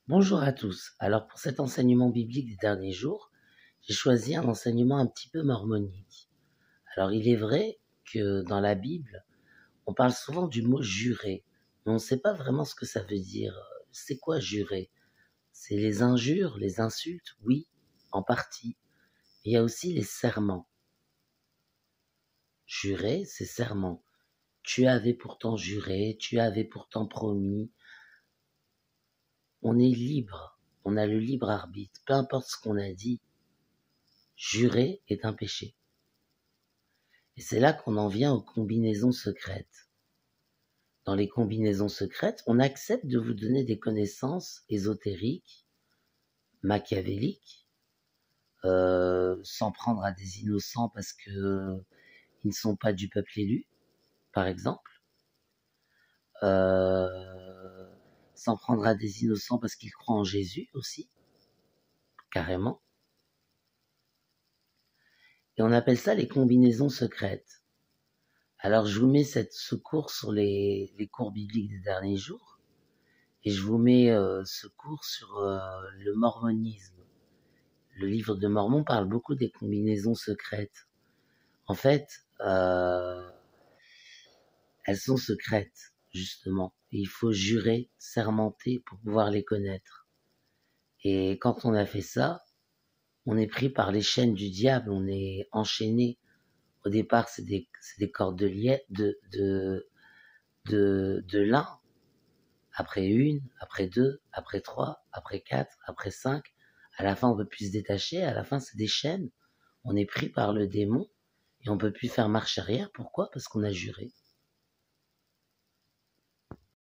Bonjour à tous. Alors pour cet enseignement biblique des derniers jours, j'ai choisi un enseignement un petit peu mormonique. Alors il est vrai que dans la Bible, on parle souvent du mot jurer, mais on ne sait pas vraiment ce que ça veut dire. C'est quoi jurer? C'est les injures, les insultes? Oui, en partie. Il y a aussi les serments. Jurer, c'est serment. Tu avais pourtant juré, tu avais pourtant promis. On est libre, on a le libre arbitre, peu importe ce qu'on a dit. Jurer est un péché. Et c'est là qu'on en vient aux combinaisons secrètes. Dans les combinaisons secrètes, on accepte de vous donner des connaissances ésotériques, machiavéliques, s'en prendre à des innocents parce que ils ne sont pas du peuple élu, par exemple, s'en prendre à des innocents parce qu'ils croient en Jésus aussi, carrément. Et on appelle ça les combinaisons secrètes. Alors je vous mets ce cours sur les cours bibliques des derniers jours, et je vous mets ce cours sur le mormonisme. Le livre de Mormon parle beaucoup des combinaisons secrètes. En fait, elles sont secrètes, justement. Et il faut jurer, sermenter pour pouvoir les connaître. Et quand on a fait ça, on est pris par les chaînes du diable, on est enchaîné. Au départ, c'est des cordes de lin. Après une, après deux, après trois, après quatre, après cinq. À la fin, on peut plus se détacher. À la fin, c'est des chaînes. On est pris par le démon et on peut plus faire marche arrière. Pourquoi? Parce qu'on a juré.